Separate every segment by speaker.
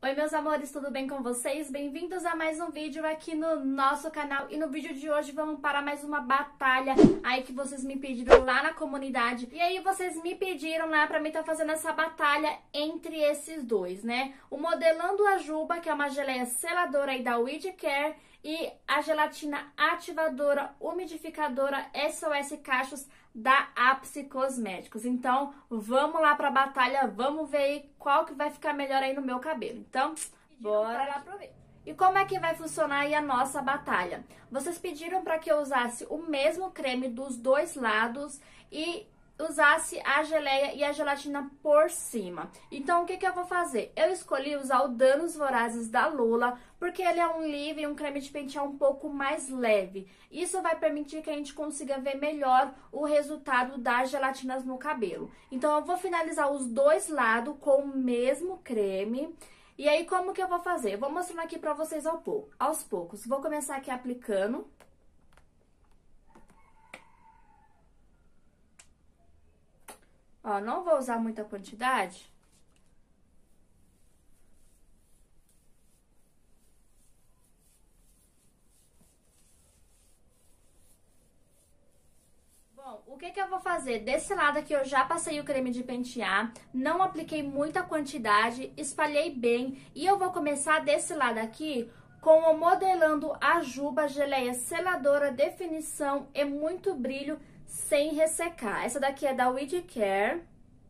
Speaker 1: Oi, meus amores, tudo bem com vocês? Bem-vindos a mais um vídeo aqui no nosso canal. E no vídeo de hoje vamos para mais uma batalha aí que vocês me pediram lá na comunidade. E aí vocês me pediram lá pra mim estar fazendo essa batalha entre esses dois, né? O Modelando a Juba, que é uma geleia seladora aí da Weed Care, e a gelatina ativadora umidificadora SOS Cachos da Ápice Cosméticos. Então, vamos lá pra batalha, vamos ver aí qual que vai ficar melhor aí no meu cabelo. Então, bora lá pro vídeo. E como é que vai funcionar aí a nossa batalha? Vocês pediram para que eu usasse o mesmo creme dos dois lados e usasse a geleia e a gelatina por cima. Então, o que que eu vou fazer? Eu escolhi usar o Danos Vorazes da Lula, porque ele é um leave, um creme de pentear um pouco mais leve. Isso vai permitir que a gente consiga ver melhor o resultado das gelatinas no cabelo. Então, eu vou finalizar os dois lados com o mesmo creme. E aí, como que eu vou fazer? Eu vou mostrando aqui pra vocês aos poucos. Vou começar aqui aplicando. Ó, não vou usar muita quantidade. Bom, o que que eu vou fazer? Desse lado aqui eu já passei o creme de pentear, não apliquei muita quantidade, espalhei bem. E eu vou começar desse lado aqui com o Modelando a Juba Geleia Seladora Definição e Muito Brilho sem ressecar. Essa daqui é da Weed Care.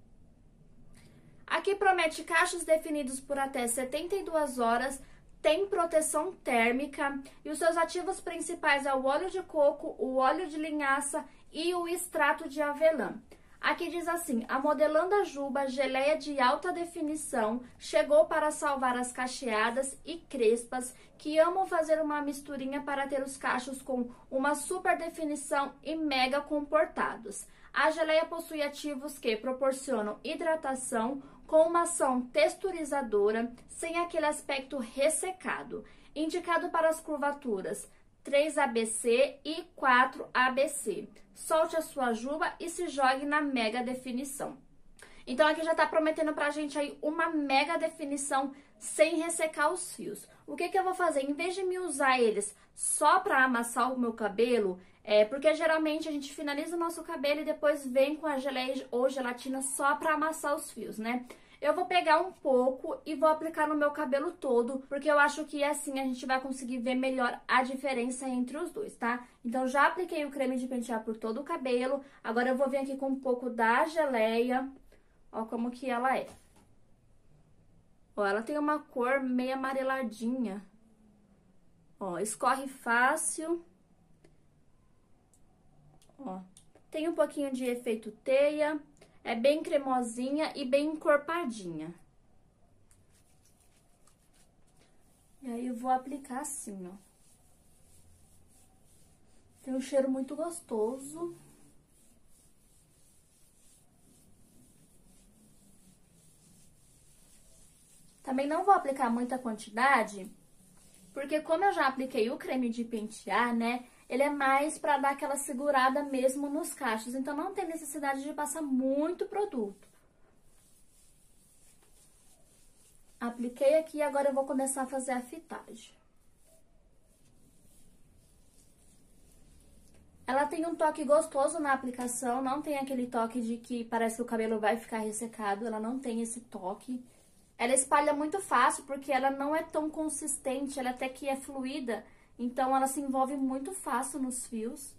Speaker 1: Aqui promete cachos definidos por até 72 horas, tem proteção térmica e os seus ativos principais é o óleo de coco, o óleo de linhaça e o extrato de avelã. Aqui diz assim: a Modelando a Juba Geleia de Alta Definição chegou para salvar as cacheadas e crespas que amam fazer uma misturinha para ter os cachos com uma super definição e mega comportados. A geleia possui ativos que proporcionam hidratação com uma ação texturizadora, sem aquele aspecto ressecado. Indicado para as curvaturas 3ABC e 4ABC. Solte a sua juba e se jogue na mega definição. Então, aqui já tá prometendo pra gente aí uma mega definição sem ressecar os fios. O que que eu vou fazer? Em vez de me usar eles só pra amassar o meu cabelo, porque geralmente a gente finaliza o nosso cabelo e depois vem com a geleia ou gelatina só pra amassar os fios, né? Eu vou pegar um pouco e vou aplicar no meu cabelo todo, porque eu acho que assim a gente vai conseguir ver melhor a diferença entre os dois, tá? Então, já apliquei o creme de pentear por todo o cabelo, agora eu vou vir aqui com um pouco da geleia, ó como que ela é. Ó, ela tem uma cor meio amareladinha, ó, escorre fácil, ó, tem um pouquinho de efeito teia. É bem cremosinha e bem encorpadinha. E aí eu vou aplicar assim, ó. Tem um cheiro muito gostoso. Também não vou aplicar muita quantidade, porque como eu já apliquei o creme de pentear, né? Ele é mais pra dar aquela segurada mesmo nos cachos, então não tem necessidade de passar muito produto. Apliquei aqui, agora eu vou começar a fazer a fitagem. Ela tem um toque gostoso na aplicação, não tem aquele toque de que parece que o cabelo vai ficar ressecado, ela não tem esse toque. Ela espalha muito fácil, porque ela não é tão consistente, ela até que é fluida. Então, ela se envolve muito fácil nos fios.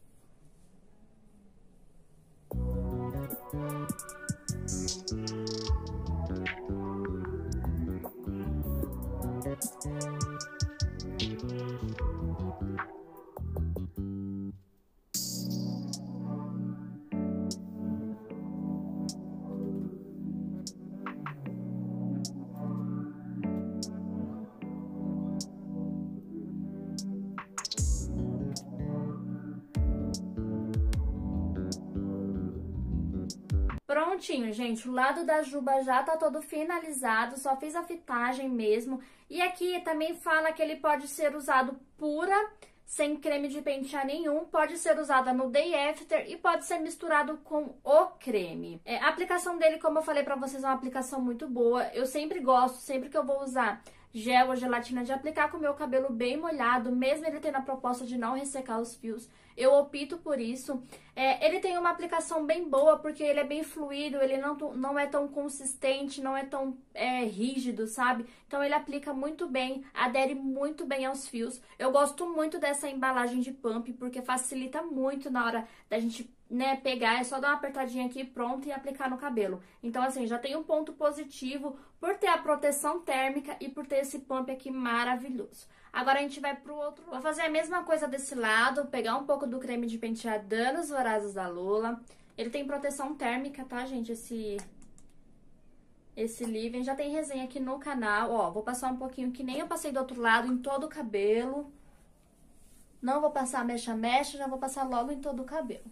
Speaker 1: Prontinho, gente, o lado da juba já tá todo finalizado, só fiz a fitagem mesmo. E aqui também fala que ele pode ser usado pura, sem creme de pentear nenhum, pode ser usada no day after e pode ser misturado com o creme. A aplicação dele, como eu falei pra vocês, é uma aplicação muito boa. Eu sempre gosto, sempre que eu vou usar gel ou gelatina, de aplicar com o meu cabelo bem molhado, mesmo ele tendo a proposta de não ressecar os fios. Eu opto por isso. Ele tem uma aplicação bem boa, porque ele é bem fluido, ele não é tão consistente, não é tão rígido, sabe? Então ele aplica muito bem, adere muito bem aos fios. Eu gosto muito dessa embalagem de pump, porque facilita muito na hora da gente, né, pegar, é só dar uma apertadinha aqui, pronto, e aplicar no cabelo. Então, assim, já tem um ponto positivo por ter a proteção térmica e por ter esse pump aqui maravilhoso. Agora a gente vai pro outro lado. Vou fazer a mesma coisa desse lado, pegar um pouco do creme de pentear Danos Vorazes da Lola. Ele tem proteção térmica, tá, gente? Esse leave-in já tem resenha aqui no canal. Ó, vou passar um pouquinho que nem eu passei do outro lado em todo o cabelo. Não vou passar mecha-mecha, já vou passar logo em todo o cabelo.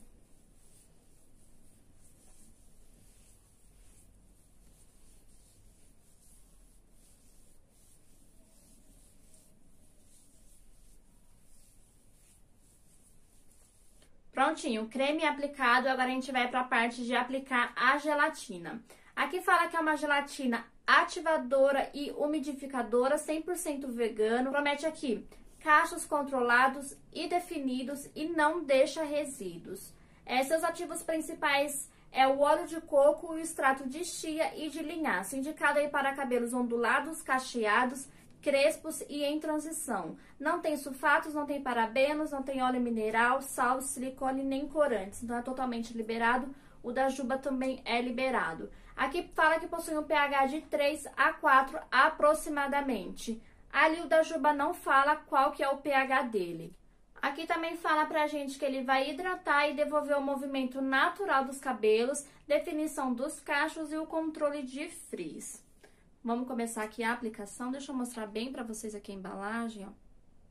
Speaker 1: Prontinho, creme aplicado, agora a gente vai para a parte de aplicar a gelatina. Aqui fala que é uma gelatina ativadora e umidificadora, 100% vegano. Promete aqui cachos controlados e definidos e não deixa resíduos. Seus ativos principais é o óleo de coco, o extrato de chia e de linhaça, indicado aí para cabelos ondulados, cacheados, crespos e em transição. Não tem sulfatos, não tem parabenos, não tem óleo mineral, sal, silicone nem corantes. Então é totalmente liberado. O da Juba também é liberado. Aqui fala que possui um pH de 3 a 4 aproximadamente. Ali o da Juba não fala qual que é o pH dele. Aqui também fala pra gente que ele vai hidratar e devolver o movimento natural dos cabelos, definição dos cachos e o controle de frizz. Vamos começar aqui a aplicação. Deixa eu mostrar bem pra vocês aqui a embalagem, ó.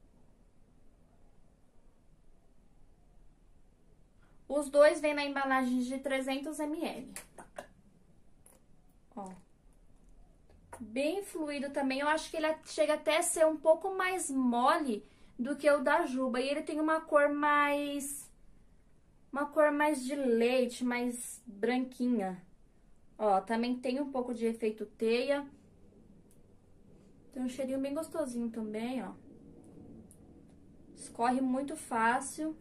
Speaker 1: Os dois vêm na embalagem de 300 ml. Ó. Bem fluido também. Eu acho que ele chega até a ser um pouco mais mole do que o da Juba. E ele tem uma cor mais de leite, mais branquinha. Ó, também tem um pouco de efeito teia. Tem um cheirinho bem gostosinho também, ó. Escorre muito fácil.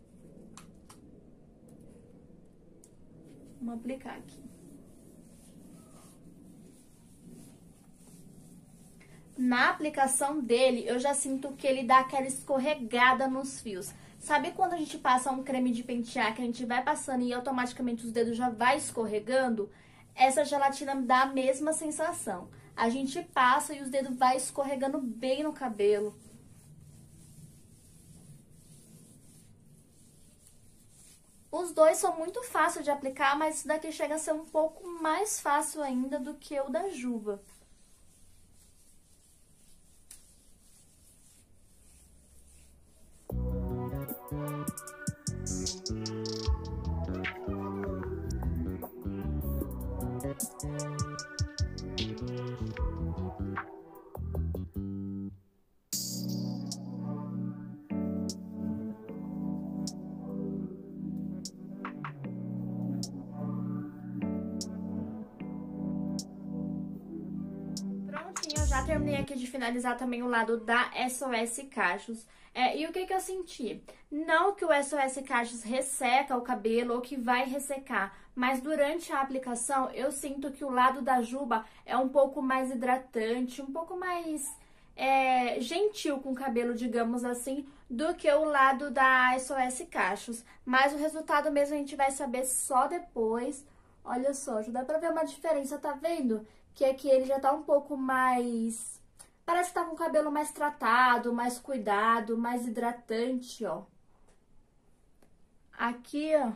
Speaker 1: Vamos aplicar aqui. Na aplicação dele, eu já sinto que ele dá aquela escorregada nos fios. Sabe quando a gente passa um creme de pentear, que a gente vai passando e automaticamente os dedos já vai escorregando? Essa gelatina dá a mesma sensação. A gente passa e os dedos vai escorregando bem no cabelo. Os dois são muito fáceis de aplicar, mas esse daqui chega a ser um pouco mais fácil ainda do que o da Juba. Já terminei aqui de finalizar também o lado da SOS Cachos. E o que eu senti? Não que o SOS Cachos resseca o cabelo ou que vai ressecar, mas durante a aplicação eu sinto que o lado da Juba é um pouco mais hidratante, um pouco mais gentil com o cabelo, digamos assim, do que o lado da SOS Cachos. Mas o resultado mesmo a gente vai saber só depois. Olha só, já dá pra ver uma diferença, tá vendo? Que aqui ele já tá um pouco mais... Parece que tá com o cabelo mais tratado, mais cuidado, mais hidratante, ó. Aqui, ó.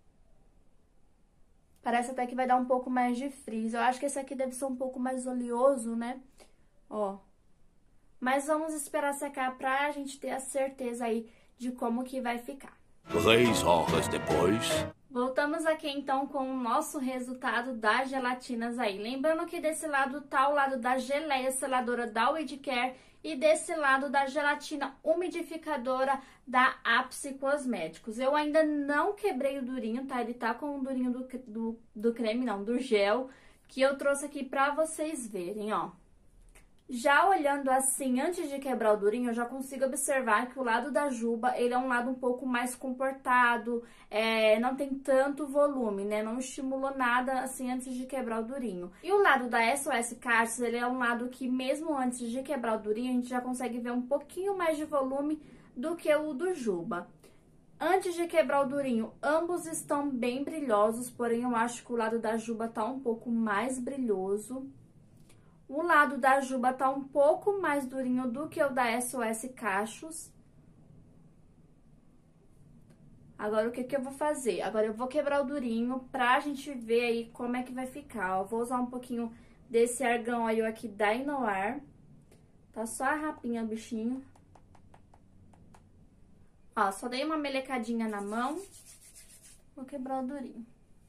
Speaker 1: Parece até que vai dar um pouco mais de frizz. Eu acho que esse aqui deve ser um pouco mais oleoso, né? Ó. Mas vamos esperar secar pra gente ter a certeza aí de como que vai ficar.
Speaker 2: 3 horas depois...
Speaker 1: Voltamos aqui então com o nosso resultado das gelatinas aí. Lembrando que desse lado tá o lado da geleia seladora da WeedCare e desse lado da gelatina umidificadora da Ápice Cosméticos. Eu ainda não quebrei o durinho, tá? Ele tá com o durinho do creme, não, do gel, que eu trouxe aqui pra vocês verem, ó. Já olhando assim, antes de quebrar o durinho, eu já consigo observar que o lado da Juba, ele é um lado um pouco mais comportado, não tem tanto volume, né? Não estimulou nada assim antes de quebrar o durinho. E o lado da SOS Cachos, ele é um lado que mesmo antes de quebrar o durinho, a gente já consegue ver um pouquinho mais de volume do que o do Juba. Antes de quebrar o durinho, ambos estão bem brilhosos, porém eu acho que o lado da Juba tá um pouco mais brilhoso. O lado da Juba tá um pouco mais durinho do que o da SOS Cachos. Agora, o que que eu vou fazer? Agora, eu vou quebrar o durinho pra gente ver aí como é que vai ficar. Eu vou usar um pouquinho desse argão óleo aqui da Inoar. Tá só a rapinha, bichinho. Ó, só dei uma melecadinha na mão. Vou quebrar o durinho.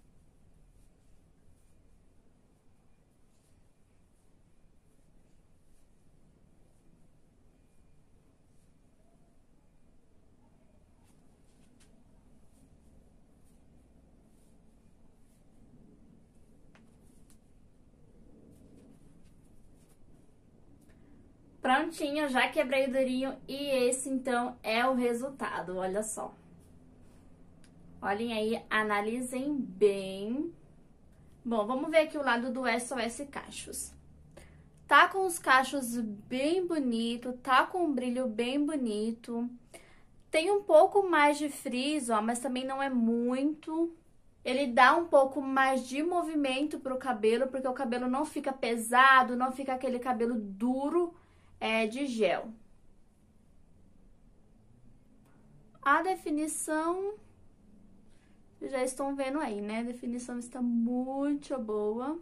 Speaker 1: Prontinho, já quebrei o durinho e esse, então, é o resultado, olha só. Olhem aí, analisem bem. Bom, vamos ver aqui o lado do SOS Cachos. Tá com os cachos bem bonito, tá com um brilho bem bonito. Tem um pouco mais de frizz, ó, mas também não é muito. Ele dá um pouco mais de movimento pro cabelo, porque o cabelo não fica pesado, não fica aquele cabelo duro, de gel. A definição, vocês já estão vendo aí, né? A definição está muito boa.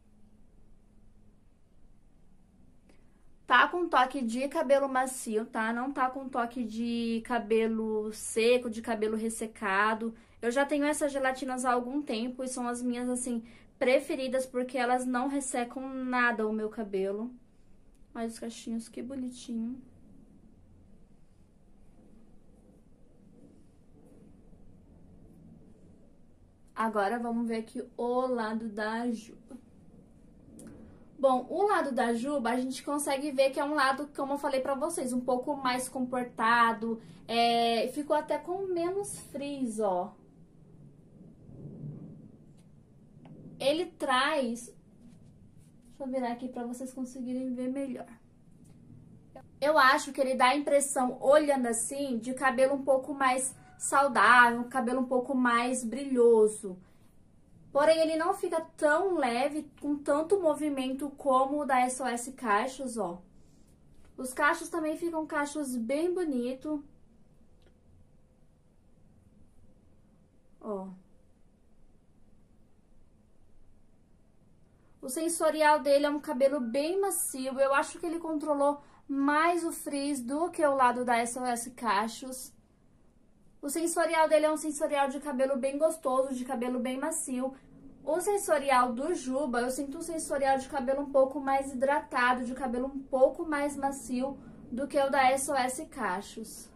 Speaker 1: Tá com toque de cabelo macio, tá? Não tá com toque de cabelo seco, de cabelo ressecado. Eu já tenho essas gelatinas há algum tempo e são as minhas, assim, preferidas, porque elas não ressecam nada o meu cabelo. Olha os cachinhos, que bonitinho. Agora, vamos ver aqui o lado da Juba. Bom, o lado da Juba, a gente consegue ver que é um lado, como eu falei pra vocês, um pouco mais comportado. Ficou até com menos frizz, ó. Ele traz... Deixa eu virar aqui pra vocês conseguirem ver melhor. Eu acho que ele dá a impressão, olhando assim, de cabelo um pouco mais saudável, cabelo um pouco mais brilhoso. Porém, ele não fica tão leve, com tanto movimento como o da SOS Cachos, ó. Os cachos também ficam cachos bem bonitos. Ó. O sensorial dele é um cabelo bem macio. Eu acho que ele controlou mais o frizz do que o lado da SOS Cachos. O sensorial dele é um sensorial de cabelo bem gostoso, de cabelo bem macio. O sensorial do Juba, eu sinto um sensorial de cabelo um pouco mais hidratado, de cabelo um pouco mais macio do que o da SOS Cachos.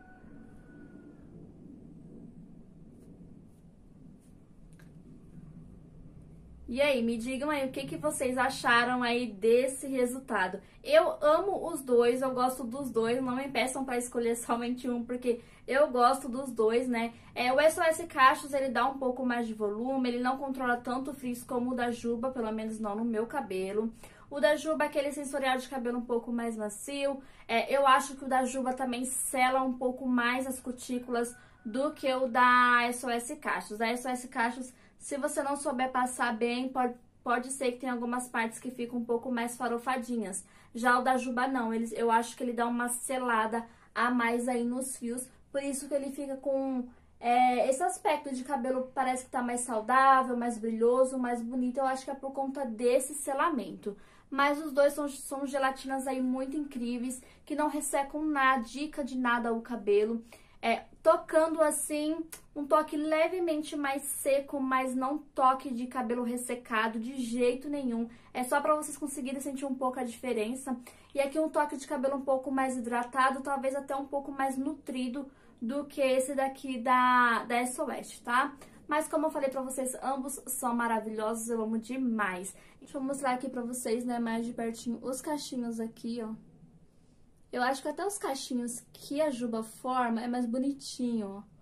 Speaker 1: E aí, me digam aí o que vocês acharam aí desse resultado. Eu amo os dois, eu gosto dos dois, não me peçam para escolher somente um, porque eu gosto dos dois, né? O SOS Cachos, ele dá um pouco mais de volume, ele não controla tanto o frizz como o da Juba, pelo menos não no meu cabelo. O da Juba é aquele sensorial de cabelo um pouco mais macio. Eu acho que o da Juba também sela um pouco mais as cutículas do que o da SOS Cachos. A SOS Cachos, se você não souber passar bem, pode ser que tenha algumas partes que ficam um pouco mais farofadinhas. Já o da Juba não, eu acho que ele dá uma selada a mais aí nos fios, por isso que ele fica com esse aspecto de cabelo, parece que tá mais saudável, mais brilhoso, mais bonito. Eu acho que é por conta desse selamento. Mas os dois são gelatinas aí muito incríveis, que não ressecam nada, dica de nada o cabelo. Tocando assim, um toque levemente mais seco, mas não toque de cabelo ressecado de jeito nenhum. É só pra vocês conseguirem sentir um pouco a diferença. E aqui um toque de cabelo um pouco mais hidratado, talvez até um pouco mais nutrido do que esse daqui da SOS, tá? Mas como eu falei pra vocês, ambos são maravilhosos, eu amo demais. Deixa eu mostrar aqui pra vocês, né, mais de pertinho, os cachinhos aqui, ó. Eu acho que até os cachinhos que a Juba forma é mais bonitinho, ó.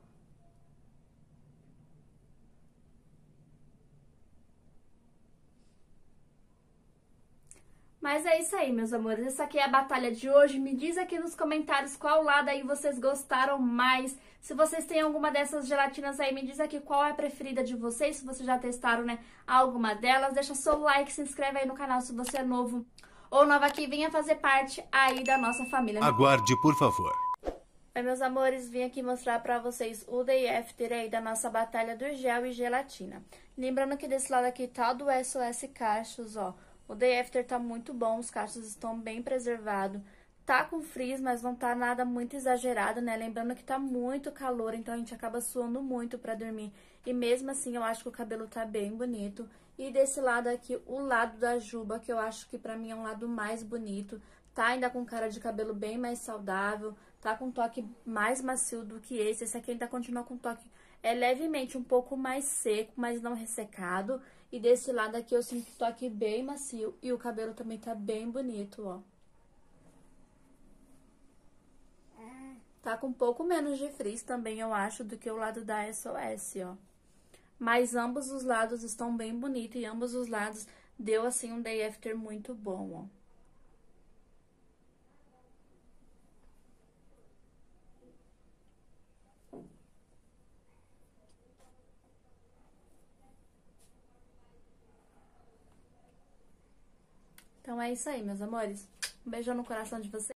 Speaker 1: Mas é isso aí, meus amores. Essa aqui é a batalha de hoje. Me diz aqui nos comentários qual lado aí vocês gostaram mais. Se vocês têm alguma dessas gelatinas aí, me diz aqui qual é a preferida de vocês. Se vocês já testaram, né, alguma delas. Deixa seu like, se inscreve aí no canal se você é novo ou nova aqui. Venha fazer parte aí da nossa família.
Speaker 2: Aguarde, por favor.
Speaker 1: Oi, meus amores, vim aqui mostrar pra vocês o day after aí da nossa batalha do gel e gelatina. Lembrando que desse lado aqui tá o do SOS Cachos, ó. O day after tá muito bom, os cachos estão bem preservados. Tá com frizz, mas não tá nada muito exagerado, né? Lembrando que tá muito calor, então a gente acaba suando muito pra dormir. E mesmo assim, eu acho que o cabelo tá bem bonito. E desse lado aqui, o lado da Juba, que eu acho que pra mim é um lado mais bonito. Tá ainda com cara de cabelo bem mais saudável, tá com um toque mais macio do que esse. Esse aqui ainda continua com toque levemente um pouco mais seco, mas não ressecado. E desse lado aqui eu sinto o toque bem macio e o cabelo também tá bem bonito, ó. Tá com um pouco menos de frizz também, eu acho, do que o lado da SOS, ó. Mas ambos os lados estão bem bonitos e ambos os lados deu, assim, um day after muito bom, ó. Então é isso aí, meus amores. Um beijão no coração de vocês.